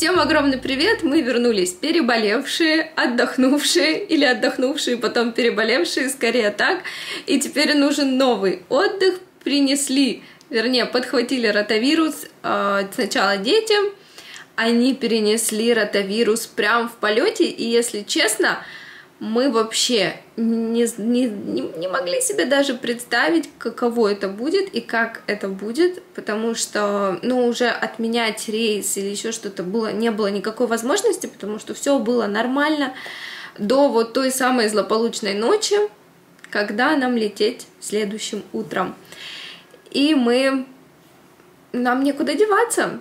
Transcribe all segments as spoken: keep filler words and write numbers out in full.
Всем огромный привет! Мы вернулись переболевшие, отдохнувшие или отдохнувшие, потом переболевшие, скорее так. И теперь нужен новый отдых. Принесли, вернее, подхватили ротавирус э, сначала дети. Они перенесли ротавирус прямо в полете. И если честно, мы вообще не, не, не могли себе даже представить, каково это будет и как это будет, потому что, ну, уже отменять рейс или еще что-то было, не было никакой возможности, потому что все было нормально до вот той самой злополучной ночи, когда нам лететь следующим утром. И мы... нам некуда деваться.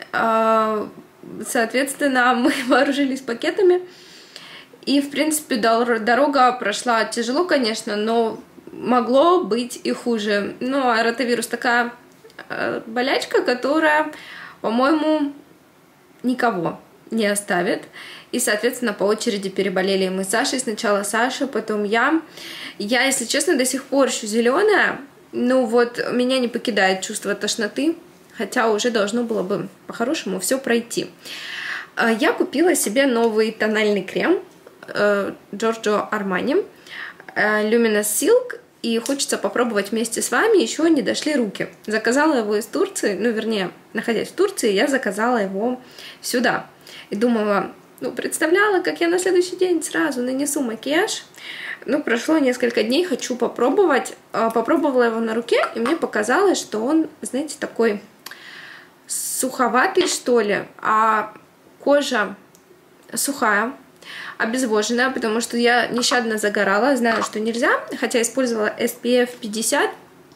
Соответственно, мы вооружились пакетами. И, в принципе, дорога прошла тяжело, конечно, но могло быть и хуже. Ну, а ротавирус такая болячка, которая, по-моему, никого не оставит. И, соответственно, по очереди переболели мы с Сашей. Сначала Саша, потом я. Я, если честно, до сих пор еще зеленая. Ну вот, меня не покидает чувство тошноты, хотя уже должно было бы по-хорошему все пройти. Я купила себе новый тональный крем Giorgio Armani Luminous Silk, и хочется попробовать вместе с вами, еще не дошли руки. Заказала его из Турции, ну, вернее, находясь в Турции, я заказала его сюда. И думала, ну, представляла, как я на следующий день сразу нанесу макияж. Ну, прошло несколько дней, хочу попробовать. Попробовала его на руке, и мне показалось, что он, знаете, такой суховатый, что ли, а кожа сухая, обезвоженная, потому что я нещадно загорала, знаю, что нельзя, хотя использовала эс пи эф пятьдесят.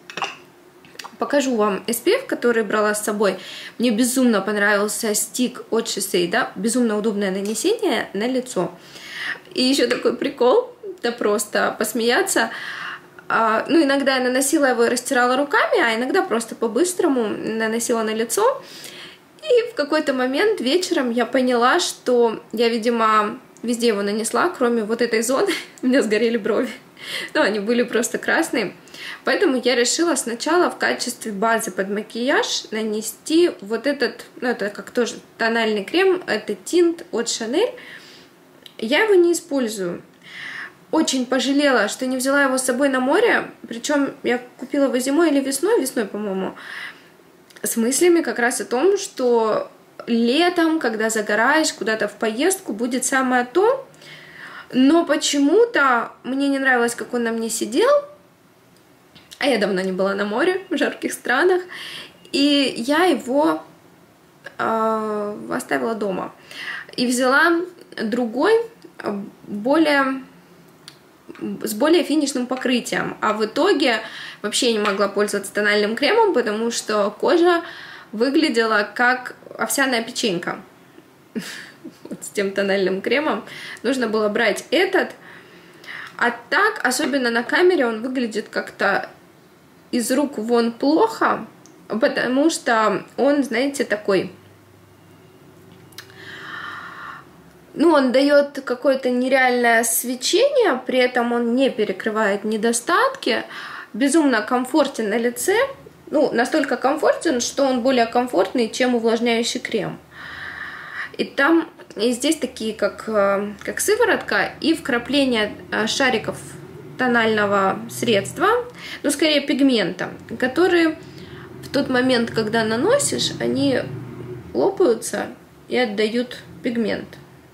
Покажу вам эс пи эф, который брала с собой. Мне безумно понравился стик от Shiseido, безумно удобное нанесение на лицо. И еще такой прикол, да просто посмеяться. Ну, иногда я наносила его и растирала руками, а иногда просто по-быстрому наносила на лицо. И в какой-то момент вечером я поняла, что я, видимо, везде его нанесла, кроме вот этой зоны. У меня сгорели брови. Ну, они были просто красные. Поэтому я решила сначала в качестве базы под макияж нанести вот этот, ну, это как тоже тональный крем, это тинт от Chanel. Я его не использую. Очень пожалела, что не взяла его с собой на море. Причем я купила его зимой или весной, весной, по-моему, с мыслями как раз о том, что летом, когда загораешь куда-то в поездку, будет самое то. Но почему-то мне не нравилось, как он на мне сидел. А я давно не была на море, в жарких странах. И я его э, оставила дома. И взяла другой, более... с более финишным покрытием. А в итоге вообще не могла пользоваться тональным кремом, потому что кожа выглядела как овсяная печенька. Вот с тем тональным кремом нужно было брать этот. А так, особенно на камере, он выглядит как-то из рук вон плохо, потому что он, знаете, такой... Ну, он дает какое-то нереальное свечение, при этом он не перекрывает недостатки, безумно комфортен на лице, ну, настолько комфортен, что он более комфортный, чем увлажняющий крем. И там, и здесь такие, как, как сыворотка и вкрапление шариков тонального средства, ну, скорее пигмента, которые в тот момент, когда наносишь, они лопаются и отдают пигмент.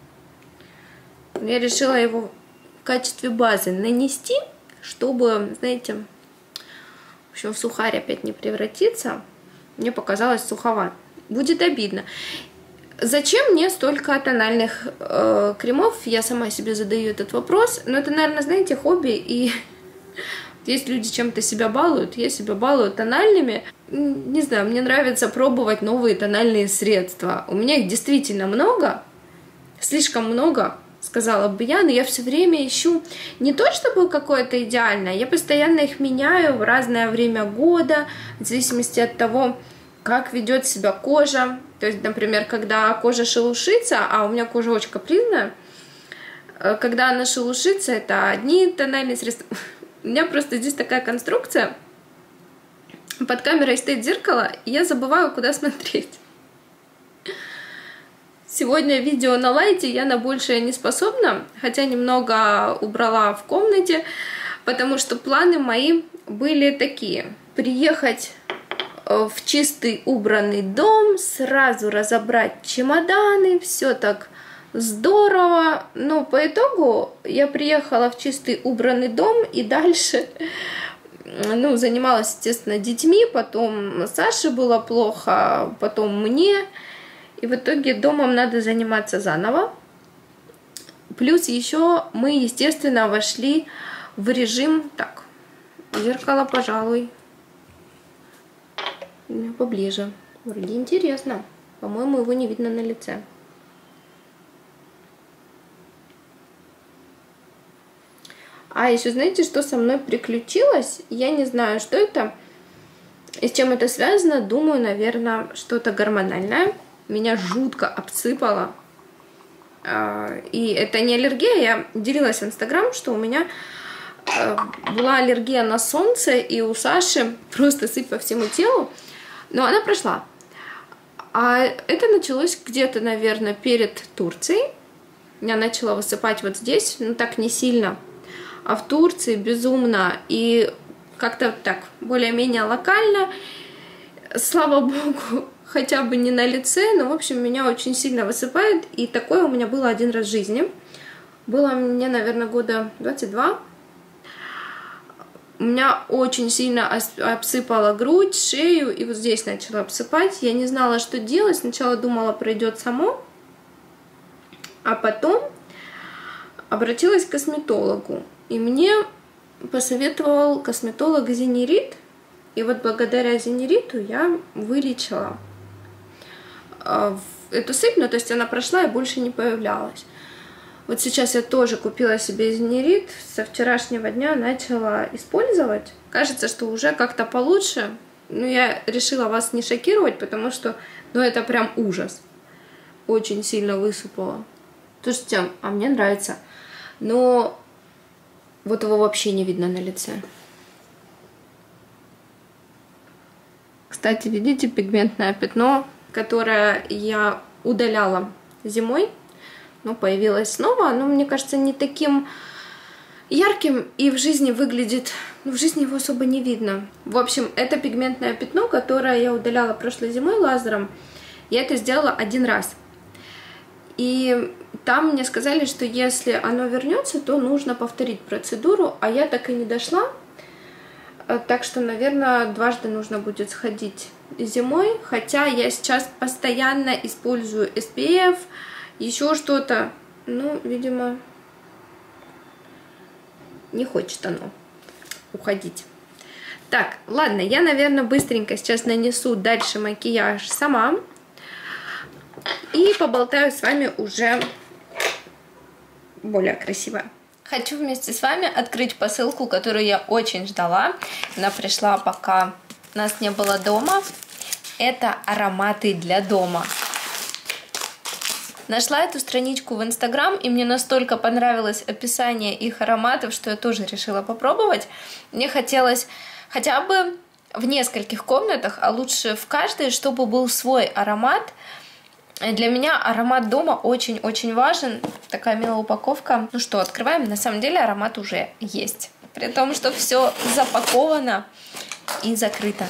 Я решила его в качестве базы нанести, чтобы, знаете, в общем, в сухарь опять не превратиться. Мне показалось суховато. Будет обидно. Зачем мне столько тональных э, кремов? Я сама себе задаю этот вопрос. Но это, наверное, знаете, хобби. И есть люди чем-то себя балуют. Я себя балую тональными. Не знаю, мне нравится пробовать новые тональные средства. У меня их действительно много. Слишком много, сказала бы я, но я все время ищу не то чтобы какое-то идеальное, я постоянно их меняю в разное время года, в зависимости от того, как ведет себя кожа. То есть, например, когда кожа шелушится, а у меня кожа очень капризная, когда она шелушится, это одни тональные средства. У меня просто здесь такая конструкция, под камерой стоит зеркало, и я забываю, куда смотреть. Сегодня видео на лайте, я на большее не способна, хотя немного убрала в комнате, потому что планы мои были такие. Приехать в чистый убранный дом, сразу разобрать чемоданы, все так здорово. Но по итогу я приехала в чистый убранный дом и дальше, ну, занималась, естественно, детьми, потом Саше было плохо, потом мне. И в итоге домом надо заниматься заново. Плюс еще мы, естественно, вошли в режим... Так, зеркало, пожалуй, поближе. Вроде интересно. По-моему, его не видно на лице. А еще знаете, что со мной приключилось? Я не знаю, что это и с чем это связано. Думаю, наверное, что-то гормональное. Меня жутко обсыпало. И это не аллергия. Я делилась в Инстаграм, что у меня была аллергия на солнце, и у Саши просто сыпь по всему телу. Но она прошла. А это началось где-то, наверное, перед Турцией. Меня начало высыпать вот здесь, но так не сильно. А в Турции безумно. И как-то так, более-менее локально. Слава богу, хотя бы не на лице, но, в общем, меня очень сильно высыпает. И такое у меня было один раз в жизни. Было мне, наверное, года двадцать два. У меня очень сильно обсыпала грудь, шею, и вот здесь начала обсыпать. Я не знала, что делать. Сначала думала, пройдет само, а потом обратилась к косметологу. И мне посоветовал косметолог Зенерит. И вот благодаря Зенериту я вылечила эту сыпь, ну, то есть она прошла и больше не появлялась. Вот сейчас я тоже купила себе Зенерит, со вчерашнего дня начала использовать. Кажется, что уже как-то получше. Но я решила вас не шокировать, потому что, ну, это прям ужас. Очень сильно высыпало. Слушайте, а мне нравится. Но вот его вообще не видно на лице. Кстати, видите пигментное пятно, которое я удаляла зимой, но появилось снова. Оно, мне кажется, не таким ярким и в жизни выглядит... В жизни его особо не видно. В общем, это пигментное пятно, которое я удаляла прошлой зимой лазером. Я это сделала один раз. И там мне сказали, что если оно вернется, то нужно повторить процедуру, а я так и не дошла. Так что, наверное, дважды нужно будет сходить зимой. Хотя я сейчас постоянно использую эс пи эф, еще что-то. Ну, видимо, не хочет оно уходить. Так, ладно, я, наверное, быстренько сейчас нанесу дальше макияж сама. И поболтаю с вами уже более красиво. Хочу вместе с вами открыть посылку, которую я очень ждала. Она пришла, пока нас не было дома. Это ароматы для дома. Нашла эту страничку в Инстаграм, и мне настолько понравилось описание их ароматов, что я тоже решила попробовать. Мне хотелось хотя бы в нескольких комнатах, а лучше в каждой, чтобы был свой аромат. Для меня аромат дома очень-очень важен. Такая милая упаковка. Ну что, открываем. На самом деле аромат уже есть. При том, что все запаковано и закрыто.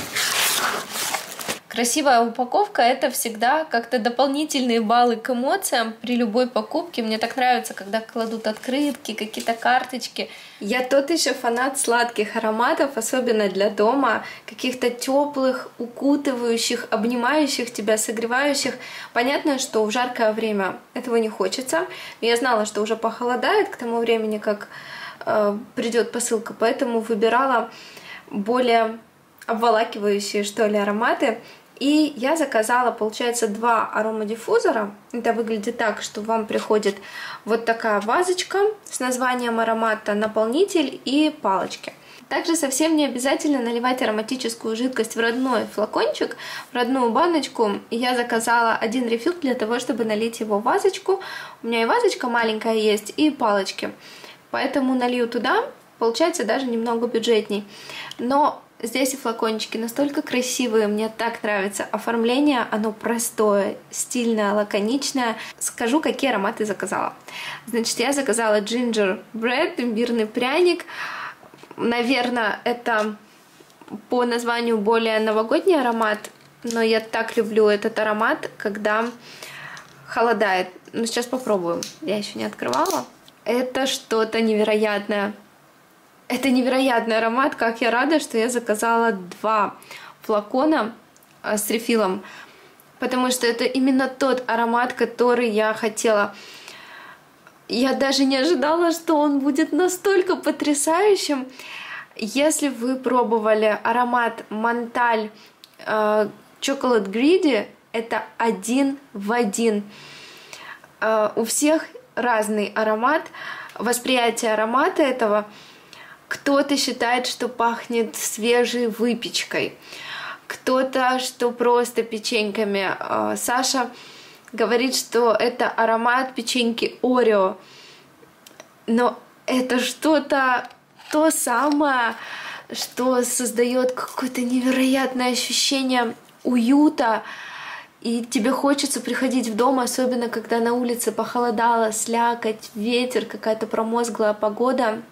Красивая упаковка — это всегда как-то дополнительные баллы к эмоциям при любой покупке. Мне так нравится, когда кладут открытки, какие-то карточки. Я тот еще фанат сладких ароматов, особенно для дома, каких-то теплых, укутывающих, обнимающих тебя, согревающих. Понятно, что в жаркое время этого не хочется. Я знала, что уже похолодает к тому времени, как э, придет посылка, поэтому выбирала более обволакивающие, что ли, ароматы. И я заказала, получается, два аромадиффузора. Это выглядит так, что вам приходит вот такая вазочка с названием аромата, наполнитель и палочки. Также совсем не обязательно наливать ароматическую жидкость в родной флакончик, в родную баночку. Я заказала один рефил для того, чтобы налить его в вазочку. У меня и вазочка маленькая есть, и палочки. Поэтому налью туда, получается даже немного бюджетней. Но Здесь и флакончики настолько красивые, мне так нравится оформление, оно простое, стильное, лаконичное. Скажу, какие ароматы заказала. Значит, я заказала Gingerbread, имбирный пряник. Наверное, это по названию более новогодний аромат, но я так люблю этот аромат, когда холодает. Ну, сейчас попробую. Я еще не открывала. Это что-то невероятное. Это невероятный аромат, как я рада, что я заказала два флакона с рефилом, потому что это именно тот аромат, который я хотела. Я даже не ожидала, что он будет настолько потрясающим. Если вы пробовали аромат Монталь э, Chocolate Greedy, это один в один. Э, у всех разный аромат, восприятие аромата этого. Кто-то считает, что пахнет свежей выпечкой, кто-то, что просто печеньками. Саша говорит, что это аромат печеньки Орео, но это что-то то самое, что создает какое-то невероятное ощущение уюта, и тебе хочется приходить в дом, особенно когда на улице похолодало, слякоть, ветер, какая-то промозглая погода.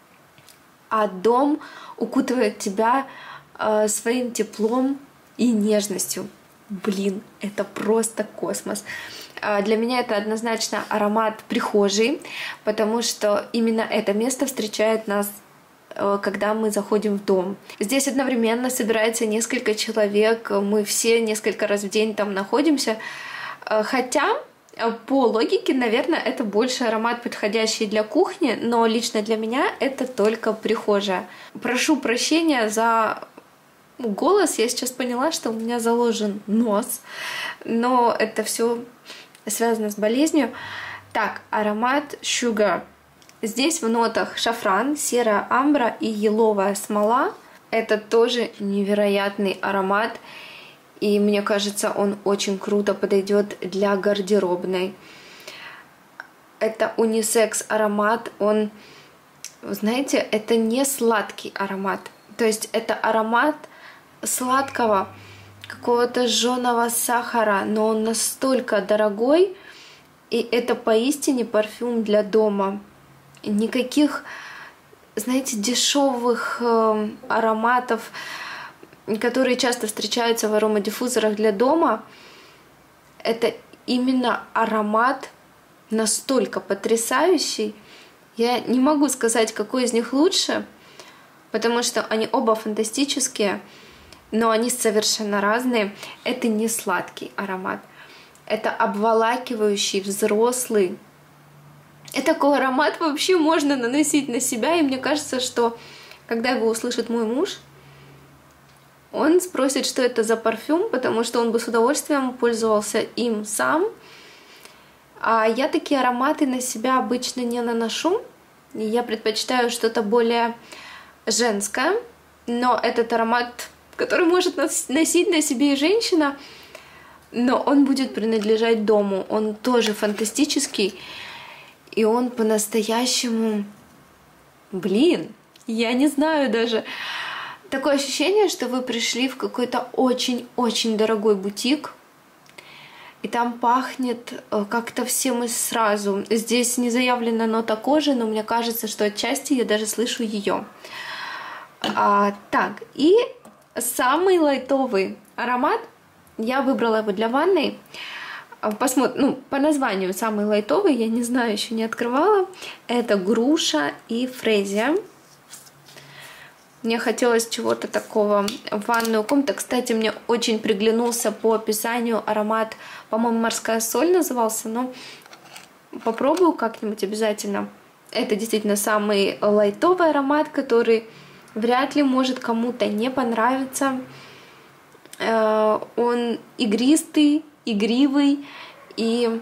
А дом укутывает тебя э, своим теплом и нежностью. Блин, это просто космос. Э, для меня это однозначно аромат прихожей, потому что именно это место встречает нас, э, когда мы заходим в дом. Здесь одновременно собирается несколько человек, мы все несколько раз в день там находимся, э, хотя... По логике, наверное, это больше аромат, подходящий для кухни, но лично для меня это только прихожая. Прошу прощения за голос, я сейчас поняла, что у меня заложен нос, но это все связано с болезнью. Так, аромат Sugar. Здесь в нотах шафран, серая амбра и еловая смола. Это тоже невероятный аромат. И мне кажется, он очень круто подойдет для гардеробной. Это унисекс аромат. Он, знаете, это не сладкий аромат. То есть это аромат сладкого, какого-то жженого сахара, но он настолько дорогой. И это поистине парфюм для дома. Никаких, знаете, дешевых э, ароматов, которые часто встречаются в аромадиффузорах для дома. Это именно аромат настолько потрясающий. Я не могу сказать, какой из них лучше, потому что они оба фантастические, но они совершенно разные. Это не сладкий аромат. Это обволакивающий, взрослый. И такой аромат вообще можно наносить на себя. И мне кажется, что когда его услышит мой муж, он спросит, что это за парфюм, потому что он бы с удовольствием пользовался им сам. А я такие ароматы на себя обычно не наношу. Я предпочитаю что-то более женское. Но этот аромат, который может носить на себе и женщина, но он будет принадлежать дому. Он тоже фантастический. И он по-настоящему... Блин, я не знаю даже... Такое ощущение, что вы пришли в какой-то очень-очень дорогой бутик, и там пахнет как-то всем и сразу. Здесь не заявлена нота кожи, но мне кажется, что отчасти я даже слышу ее. А, так, и самый лайтовый аромат, я выбрала его для ванной. Посмотрим, ну, по названию самый лайтовый, я не знаю, еще не открывала. Это груша и фрезия. Мне хотелось чего-то такого в ванную комнату. Кстати, мне очень приглянулся по описанию аромат, по-моему, морская соль назывался, но попробую как-нибудь обязательно. Это действительно самый лайтовый аромат, который вряд ли может кому-то не понравиться. Он игристый, игривый, и,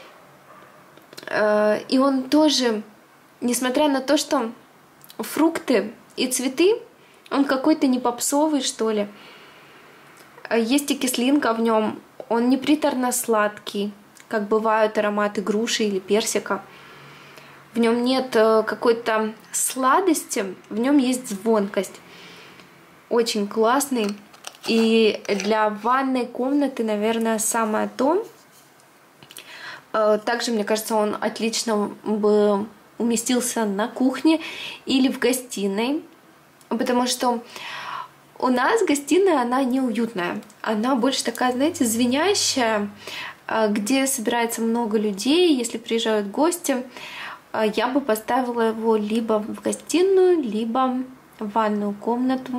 и он тоже, несмотря на то, что фрукты и цветы, он какой-то не попсовый, что ли. Есть и кислинка в нем. Он не приторно-сладкий, как бывают ароматы груши или персика. В нем нет какой-то сладости, в нем есть звонкость. очень классный. И для ванной комнаты, наверное, самое то. Также, мне кажется, он отлично бы уместился на кухне или в гостиной, потому что у нас гостиная, она неуютная. Она больше такая, знаете, звенящая, где собирается много людей, если приезжают гости. Я бы поставила его либо в гостиную, либо в ванную комнату.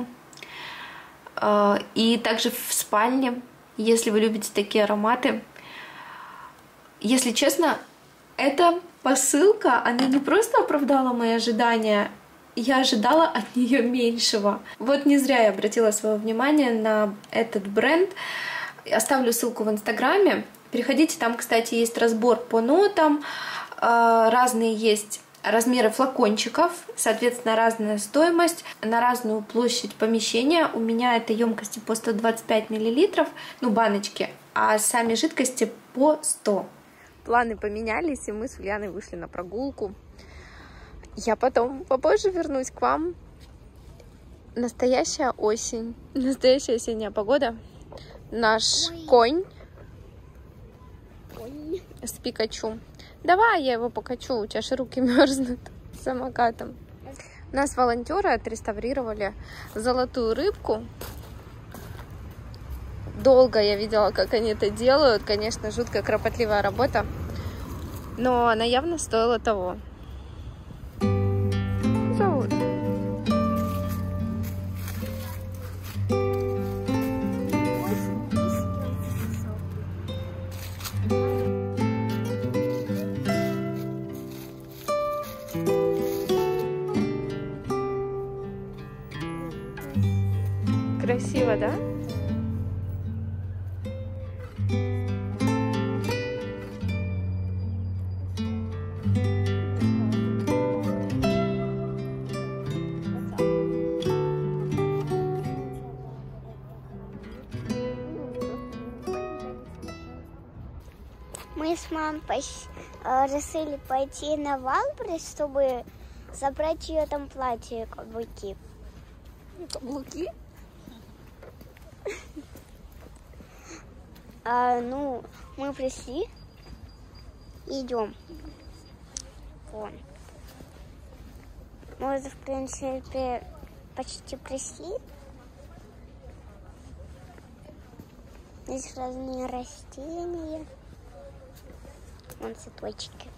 И также в спальне, если вы любите такие ароматы. Если честно, эта посылка, она не просто оправдала мои ожидания, я ожидала от нее меньшего. Вот не зря я обратила свое внимание на этот бренд. Оставлю ссылку в Инстаграме. Переходите, там, кстати, есть разбор по нотам, разные есть размеры флакончиков, соответственно, разная стоимость на разную площадь помещения. У меня это емкости по сто двадцать пять миллилитров, ну, баночки, а сами жидкости по сто. Планы поменялись, и мы с Ульяной вышли на прогулку. Я потом попозже вернусь к вам. Настоящая осень, настоящая осенняя погода. Наш Ой. конь Ой. с Пикачу. Давай я его покачу, у тебя же руки мерзнут с самокатом. У нас волонтеры отреставрировали золотую рыбку. Долго я видела, как они это делают. Конечно, жуткая, кропотливая работа. Но она явно стоила того. Зовут. Красиво, да? Мы с мамой решили пойти на Валбрис, чтобы забрать ее там платье, каблуки. Каблуки? А, ну, мы пришли, идем. Вон. Мы уже, в принципе, почти пришли. Здесь разные растения. Вон цветочки.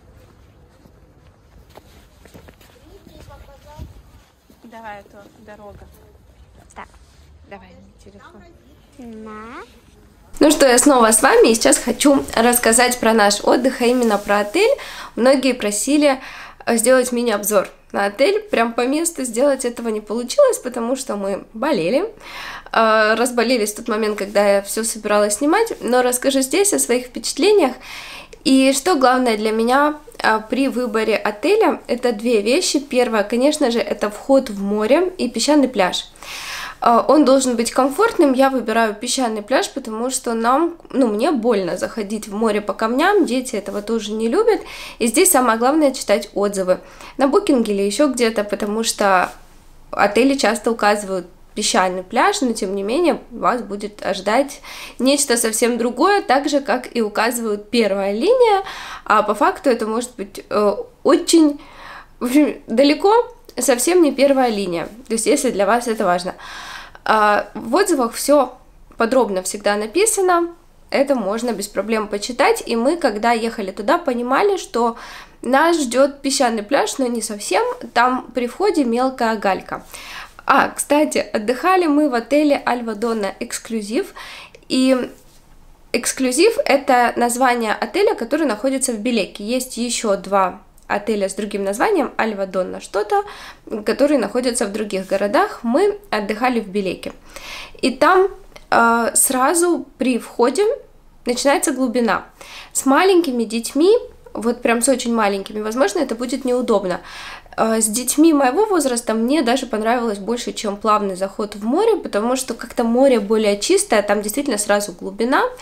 Давай, это дорога. Так. Давай телефон. На. Ну что, я снова с вами, и сейчас хочу рассказать про наш отдых, а именно про отель. Многие просили сделать мини-обзор на отель. Прям по месту сделать этого не получилось, потому что мы болели. Разболелись в тот момент, когда я все собиралась снимать. Но расскажу здесь о своих впечатлениях. И что главное для меня при выборе отеля, это две вещи. Первое, конечно же, это вход в море и песчаный пляж. Он должен быть комфортным, я выбираю песчаный пляж, потому что нам, ну, мне больно заходить в море по камням, дети этого тоже не любят. И здесь самое главное читать отзывы на Booking или еще где-то, потому что отели часто указывают песчаный пляж, но тем не менее вас будет ожидать нечто совсем другое, так же, как и указывают первая линия, а по факту это может быть э, очень, в общем, далеко, совсем не первая линия, то есть если для вас это важно. А в отзывах все подробно всегда написано, это можно без проблем почитать, и мы, когда ехали туда, понимали, что нас ждет песчаный пляж, но не совсем, там при входе мелкая галька. А, кстати, отдыхали мы в отеле Альва Донна Эксклюзив, и Эксклюзив — это название отеля, который находится в Белеке. Есть еще два отеля с другим названием, Альва Донна что-то, которые находятся в других городах. Мы отдыхали в Белеке. И там э, сразу при входе начинается глубина. С маленькими детьми, вот прям с очень маленькими, возможно, это будет неудобно. С детьми моего возраста мне даже понравилось больше, чем плавный заход в море, потому что как-то море более чистое, там действительно сразу глубина.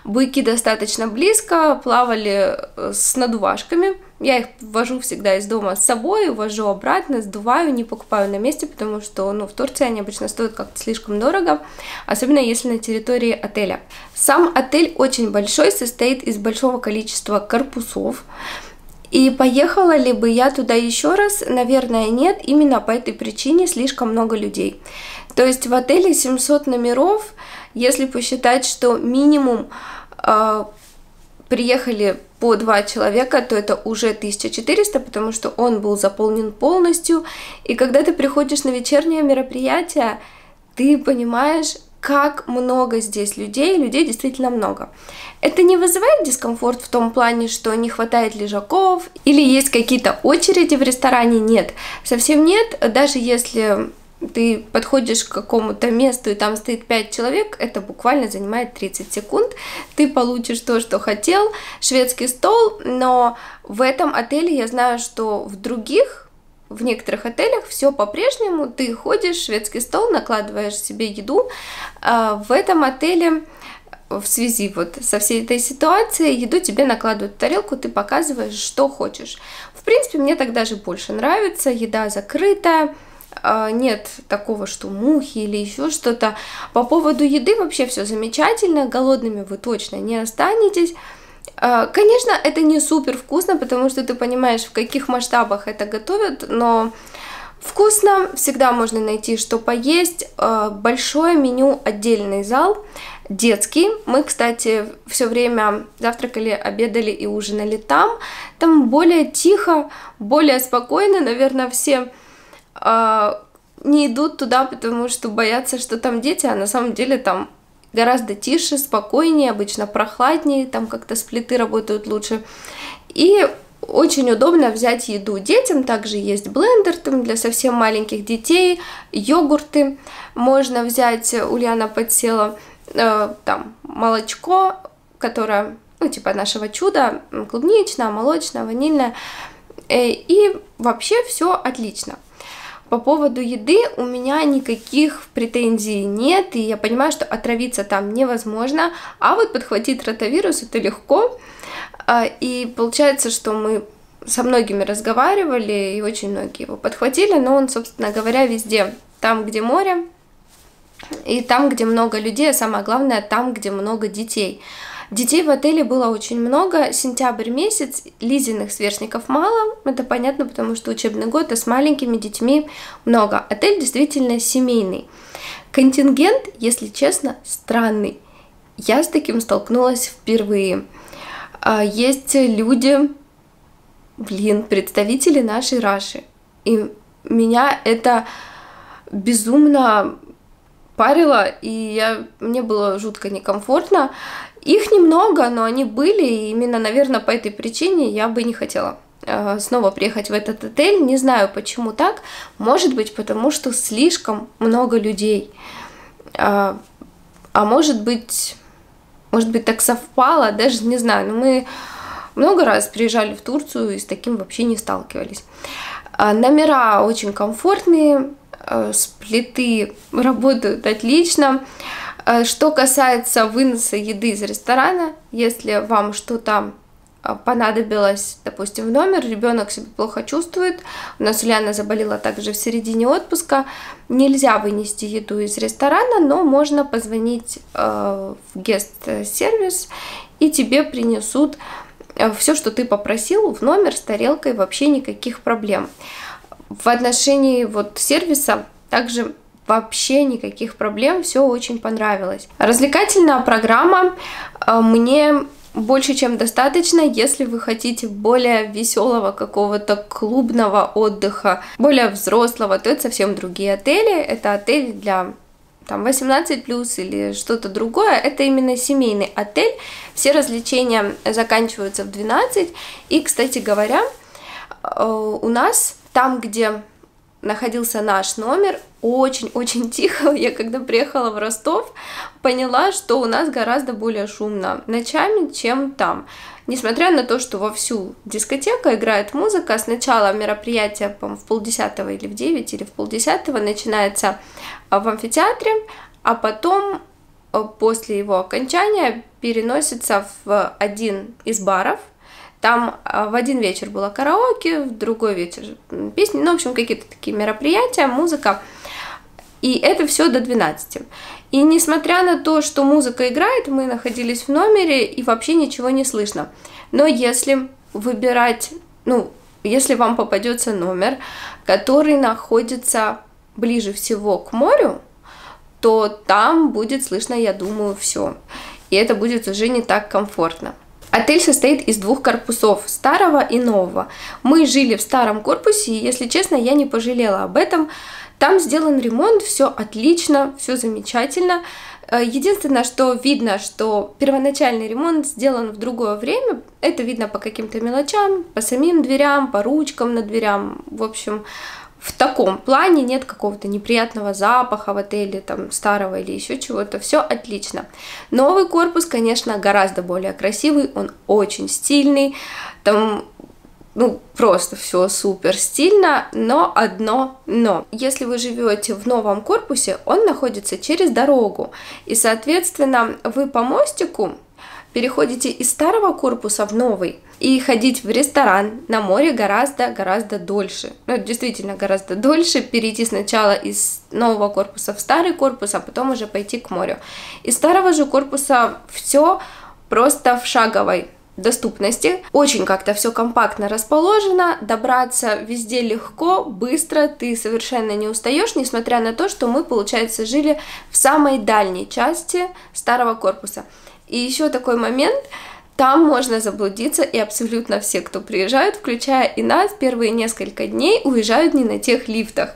буйки достаточно близко, плавали с надувашками. Я их вожу всегда из дома с собой, увожу обратно, сдуваю, не покупаю на месте, потому что, ну, в Турции они обычно стоят как-то слишком дорого, особенно если на территории отеля. Сам отель очень большой, состоит из большого количества корпусов. И поехала ли бы я туда еще раз? Наверное, нет, именно по этой причине слишком много людей. То есть в отеле семьсот номеров, если посчитать, что минимум э, приехали по два человека, то это уже тысяча четыреста, потому что он был заполнен полностью. И когда ты приходишь на вечернее мероприятие, ты понимаешь, как много здесь людей, людей действительно много. Это не вызывает дискомфорт в том плане, что не хватает лежаков или есть какие-то очереди в ресторане? Нет, совсем нет. Даже если ты подходишь к какому-то месту и там стоит пять человек, это буквально занимает тридцать секунд. Ты получишь то, что хотел, шведский стол, но в этом отеле я знаю, что в других в некоторых отелях все по-прежнему, ты ходишь, шведский стол, накладываешь себе еду. В этом отеле в связи вот со всей этой ситуацией еду тебе накладывают в тарелку, ты показываешь, что хочешь. В принципе, мне так даже больше нравится, еда закрытая, нет такого, что мухи или еще что-то. По поводу еды вообще все замечательно, голодными вы точно не останетесь. Конечно, это не супер вкусно, потому что ты понимаешь, в каких масштабах это готовят, но вкусно, всегда можно найти, что поесть. Большое меню, отдельный зал, детский. Мы, кстати, все время завтракали, обедали и ужинали там. Там более тихо, более спокойно, наверное, все не идут туда, потому что боятся, что там дети, а на самом деле там гораздо тише, спокойнее, обычно прохладнее, там как-то сплиты работают лучше. И очень удобно взять еду детям, также есть блендер там для совсем маленьких детей, йогурты можно взять, Ульяна подсела, э, там молочко, которое, ну, типа нашего чуда, клубничное, молочное, ванильное, э, и вообще все отлично. По поводу еды у меня никаких претензий нет, и я понимаю, что отравиться там невозможно, а вот подхватить ротавирус это легко, и получается, что мы со многими разговаривали, и очень многие его подхватили, но он, собственно говоря, везде, там, где море, и там, где много людей, а самое главное, там, где много детей. Детей в отеле было очень много, сентябрь месяц, Лизиных сверстников мало, это понятно, потому что учебный год, а с маленькими детьми много. Отель действительно семейный. Контингент, если честно, странный. Я с таким столкнулась впервые. Есть люди, блин, представители нашей Раши, и меня это безумно парило, и я, мне было жутко некомфортно. Их немного, но они были, и именно, наверное, по этой причине я бы не хотела э, снова приехать в этот отель. Не знаю, почему так. Может быть, потому что слишком много людей. Э, а может быть, может быть, так совпало, даже не знаю. Но мы много раз приезжали в Турцию и с таким вообще не сталкивались. Э, номера очень комфортные, э, сплиты работают отлично. Что касается выноса еды из ресторана, если вам что-то понадобилось, допустим, в номер, ребенок себя плохо чувствует, у нас Ульяна заболела также в середине отпуска, нельзя вынести еду из ресторана, но можно позвонить в гест-сервис, и тебе принесут все, что ты попросил, в номер с тарелкой, вообще никаких проблем. В отношении вот сервиса также вообще никаких проблем, все очень понравилось. Развлекательная программа мне больше чем достаточно, если вы хотите более веселого какого-то клубного отдыха, более взрослого, то это совсем другие отели. Это отель для там восемнадцать плюс или что-то другое. Это именно семейный отель. Все развлечения заканчиваются в двенадцать. И, кстати говоря, у нас там, где находился наш номер, очень-очень тихо. Я когда приехала в Ростов, поняла, что у нас гораздо более шумно ночами, чем там. Несмотря на то, что вовсю дискотека, играет музыка, сначала мероприятие, по-моему, в полдесятого или в девять, или в полдесятого начинается в амфитеатре, а потом после его окончания переносится в один из баров. Там в один вечер было караоке, в другой вечер песни, ну, в общем, какие-то такие мероприятия, музыка. И это все до двенадцати. И несмотря на то, что музыка играет, мы находились в номере и вообще ничего не слышно. Но если выбирать, ну, если вам попадется номер, который находится ближе всего к морю, то там будет слышно, я думаю, все. И это будет уже не так комфортно. Отель состоит из двух корпусов, старого и нового. Мы жили в старом корпусе, и, если честно, я не пожалела об этом. Там сделан ремонт, все отлично, все замечательно. Единственное, что видно, что первоначальный ремонт сделан в другое время. Это видно по каким-то мелочам, по самим дверям, по ручкам на дверям. В общем, в таком плане нет какого-то неприятного запаха в отеле, там, старого или еще чего-то. Все отлично. Новый корпус, конечно, гораздо более красивый, он очень стильный. Там, ну, просто все супер стильно, но одно но. Если вы живете в новом корпусе, он находится через дорогу. И, соответственно, вы по мостику переходите из старого корпуса в новый, и ходить в ресторан на море гораздо-гораздо дольше. Ну, действительно, гораздо дольше перейти сначала из нового корпуса в старый корпус, а потом уже пойти к морю. Из старого же корпуса все просто в шаговой доступности. Очень как-то все компактно расположено, добраться везде легко, быстро, ты совершенно не устаешь, несмотря на то, что мы, получается, жили в самой дальней части старого корпуса. И еще такой момент, там можно заблудиться, и абсолютно все, кто приезжают, включая и нас, первые несколько дней уезжают не на тех лифтах.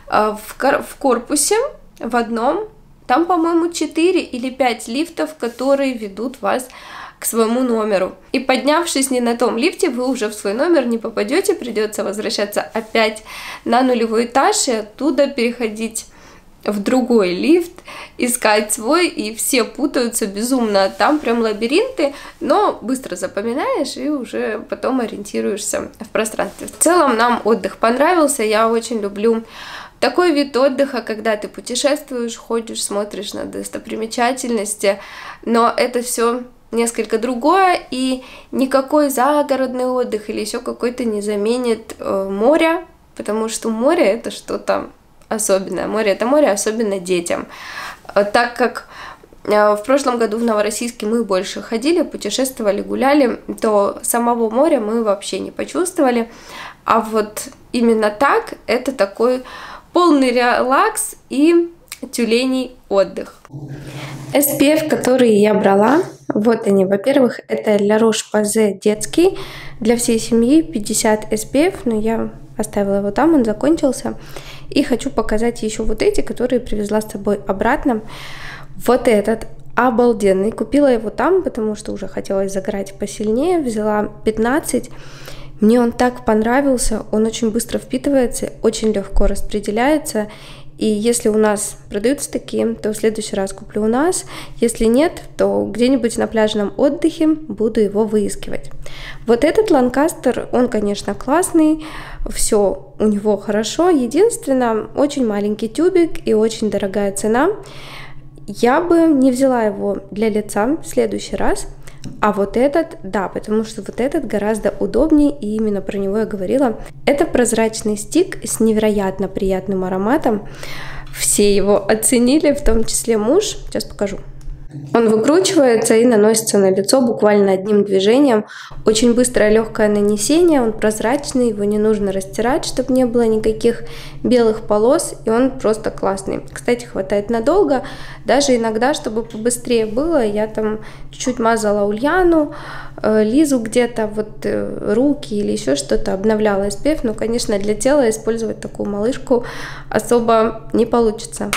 В, кор в корпусе, в одном, там, по-моему, четыре или пять лифтов, которые ведут вас к своему номеру. И поднявшись не на том лифте, вы уже в свой номер не попадете, придется возвращаться опять на нулевой этаж и оттуда переходить в другой лифт, искать свой, и все путаются безумно. Там прям лабиринты, но быстро запоминаешь и уже потом ориентируешься в пространстве. В целом нам отдых понравился, я очень люблю такой вид отдыха, когда ты путешествуешь, ходишь, смотришь на достопримечательности, но это все несколько другое, и никакой загородный отдых или еще какой-то не заменит э, моря, потому что море это что-то особенное. Море это море, особенно детям. Так как в прошлом году в Новороссийске мы больше ходили, путешествовали, гуляли, то самого моря мы вообще не почувствовали. А вот именно так это такой полный релакс и тюленей отдых. эс пи эф, которые я брала, вот они. Во-первых, это La Roche-Posay детский для всей семьи, пятьдесят эс пи эф, но я оставила его там, он закончился. И хочу показать еще вот эти, которые привезла с собой обратно. Вот этот обалденный. Купила его там, потому что уже хотелось загорать посильнее. Взяла пятнадцать. Мне он так понравился. Он очень быстро впитывается, очень легко распределяется. И если у нас продаются такие, то в следующий раз куплю у нас. Если нет, то где-нибудь на пляжном отдыхе буду его выискивать. Вот этот Ланкастер, он, конечно, классный, все у него хорошо. Единственное, очень маленький тюбик и очень дорогая цена. Я бы не взяла его для лица в следующий раз. А вот этот, да, потому что вот этот гораздо удобнее, и именно про него я говорила. Это прозрачный стик с невероятно приятным ароматом. Все его оценили, в том числе муж. Сейчас покажу. Он выкручивается и наносится на лицо буквально одним движением. Очень быстрое легкое нанесение, он прозрачный, его не нужно растирать, чтобы не было никаких белых полос, и он просто классный. Кстати, хватает надолго, даже иногда, чтобы побыстрее было, я там чуть-чуть мазала Ульяну, Лизу где-то, вот руки или еще что-то, обновляла эс пи эф, но, конечно, для тела использовать такую малышку особо не получится.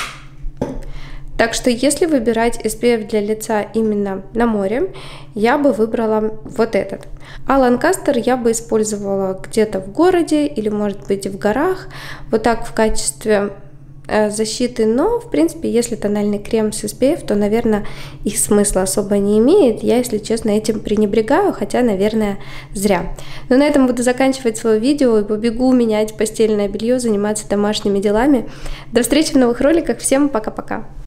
Так что, если выбирать эс пи эф для лица именно на море, я бы выбрала вот этот. А Ланкастер я бы использовала где-то в городе или, может быть, в горах, вот так в качестве э, защиты. Но, в принципе, если тональный крем с эс пи эф, то, наверное, их смысла особо не имеет. Я, если честно, этим пренебрегаю, хотя, наверное, зря. Но на этом буду заканчивать свое видео и побегу менять постельное белье, заниматься домашними делами. До встречи в новых роликах. Всем пока-пока!